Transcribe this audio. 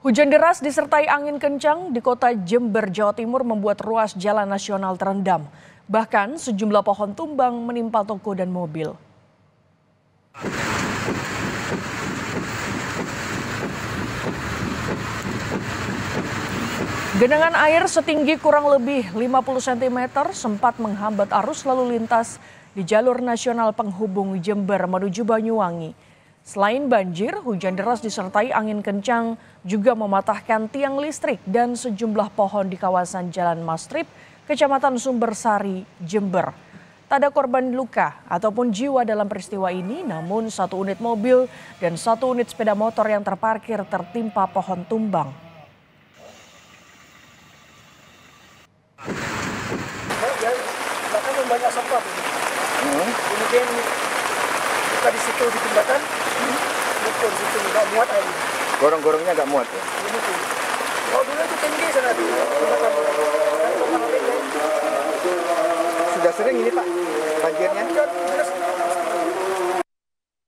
Hujan deras disertai angin kencang di kota Jember, Jawa Timur membuat ruas jalan nasional terendam. Bahkan sejumlah pohon tumbang menimpa toko dan mobil. Genangan air setinggi kurang lebih 50 cm sempat menghambat arus lalu lintas di jalur nasional penghubung Jember menuju Banyuwangi. Selain banjir, hujan deras disertai angin kencang juga mematahkan tiang listrik dan sejumlah pohon di kawasan Jalan Mastrip, Kecamatan Sumbersari, Jember. Tak ada korban luka ataupun jiwa dalam peristiwa ini, namun satu unit mobil dan satu unit sepeda motor yang terparkir tertimpa pohon tumbang. Bahkan banyak sampah. Kemudian kita di situ di jembatan, betul situ nggak muat air. Gorong-gorongnya nggak muat ya? Ini tuh. Oh dulu itu tinggi sana di jembatan. Sudah sering ini Pak banjirnya?